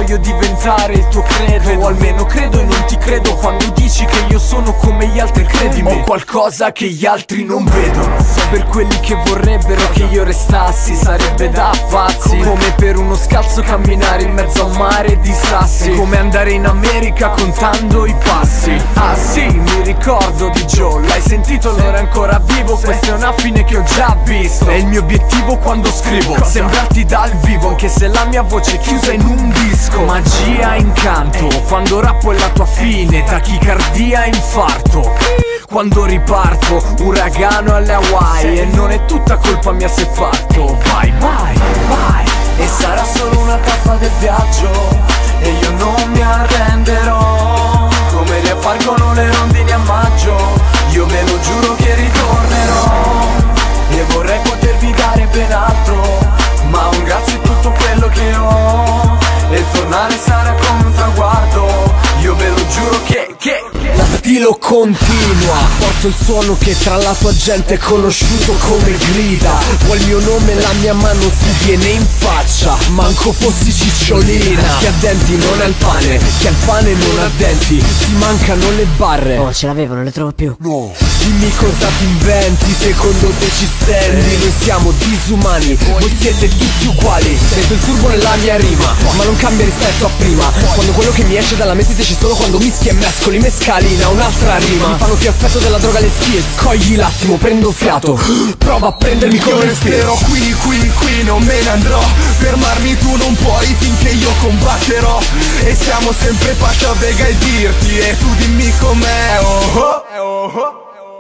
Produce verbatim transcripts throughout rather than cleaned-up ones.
voglio diventare il tuo credo, o almeno credo e non ti credo quando dici che io sono come gli altri. Credimi, ho qualcosa che gli altri non vedono. Per quelli che vorrebbero che io restassi sarebbe da pazzi, come per uno scalzo camminare in mezzo a un mare di sassi, come andare in America contando i passi. Ah sì, mi ricordo di Joe, l'hai sentito? Allora è ancora vivo, questa è una fine che ho già visto. È il mio obiettivo quando scrivo, sembrarti dal vivo, anche se la mia voce è chiusa in un disco. Magia, incanto, quando rappo è la tua fine, tachicardia, infarto. Quando riparto, uragano alle Hawaii, e non è tutta colpa mia se parto. Bye bye, bye. E sarà solo una tappa del viaggio, e io non mi arrenderò. Come riappargono le rondini a maggio, io ve lo giuro che ritornerò. E vorrei potervi dare ben altro, ma un grazie è tutto quello che ho. E tornare sarà come un traguardo, io ve lo giuro che, che la stilo continua. Porto il suono che tra la tua gente è conosciuto come grida. Vuoi il mio nome e la mia mano ti viene in faccia, manco fossi cicciolina. Chi ha denti non ha il pane, chi ha il pane non ha denti. Ti mancano le barre. Oh, ce l'avevo, non le trovo più. No. Dimmi cosa ti inventi, secondo te ci stendi. Noi siamo disumani, voi siete tutti uguali. Metto il turbo nella mia rima, ma non cambia rispetto a prima. Quando quello che mi esce dalla mente esce solo quando mischi e mescoli mescalina, un'altra rima. Mi fanno più effetto della droga le skie. Scogli l'attimo, prendo fiato, prova a prendermi come resterò qui, qui, qui, non me ne andrò. Fermarmi tu non puoi finché io combatterò. E siamo sempre Pasha Vega e Dirty, e tu dimmi com'è, oh oh.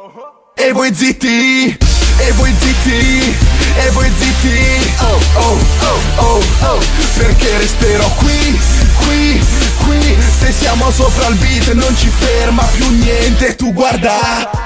E voi zitti, e voi zitti, e voi zitti, oh oh oh oh oh. Perché resterò qui, qui, qui. Se siamo sopra il beat non ci ferma più niente, tu guarda.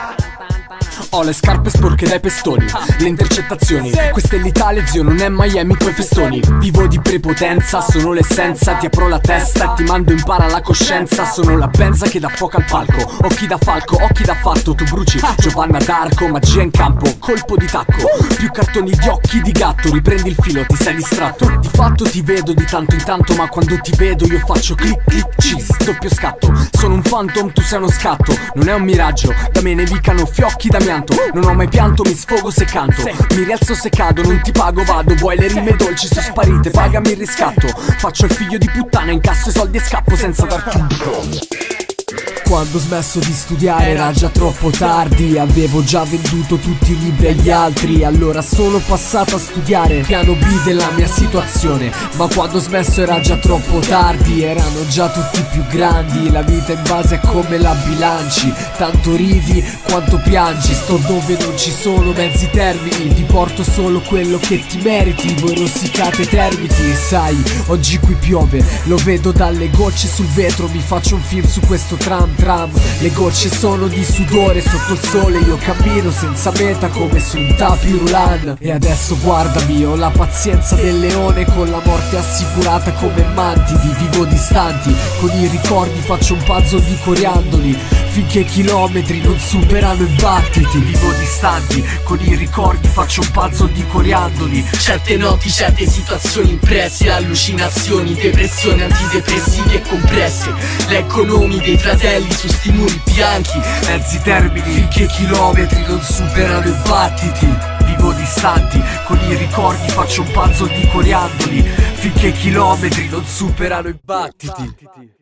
Ho le scarpe sporche dai pestoni, le intercettazioni. Questa è l'Italia, zio, non è Miami coi festoni. Vivo di prepotenza, sono l'essenza. Ti apro la testa e ti mando in para la coscienza. Sono la benza che dà fuoco al palco, occhi da falco, occhi da fatto. Tu bruci, Giovanna d'Arco, magia in campo, colpo di tacco. Più cartoni di occhi di gatto, riprendi il filo, ti sei distratto. Di fatto ti vedo di tanto in tanto, ma quando ti vedo io faccio clic clic cheese, doppio scatto. Sono un phantom, tu sei uno scatto, non è un miraggio. Da me nevicano fiocchi d'amianto. Non ho mai pianto, mi sfogo se canto. Mi rialzo se cado, non ti pago, vado. Vuoi le rime dolci, sono sparite, pagami il riscatto. Faccio il figlio di puttana, incasso i soldi e scappo senza dar tutto. Quando ho smesso di studiare era già troppo tardi. Avevo già venduto tutti i libri agli altri, allora sono passato a studiare piano B della mia situazione. Ma quando ho smesso era già troppo tardi, erano già tutti più grandi. La vita in base è come la bilanci, tanto ridi quanto piangi. Sto dove non ci sono mezzi termini, ti porto solo quello che ti meriti. Voi rossicate termiti, sai, oggi qui piove, lo vedo dalle gocce sul vetro. Mi faccio un film su questo tram tram. Le gocce sono di sudore sotto il sole, io cammino senza meta come su un tapis roulant. E adesso guardami, ho la pazienza del leone, con la morte assicurata come mantidi. Vivo distanti, con i ricordi faccio un puzzle di coriandoli, finché chilometri non superano i battiti. Vivo distanti, con i ricordi faccio un puzzle di coriandoli. Certe notti, certe situazioni impresse, allucinazioni, depressioni, antidepressivi e compresse. Leggo nomi dei fratelli su sti muri bianchi, mezzi termini, finché chilometri non superano i battiti. Vivo distanti, con i ricordi faccio un puzzle di coriandoli, finché chilometri non superano i battiti.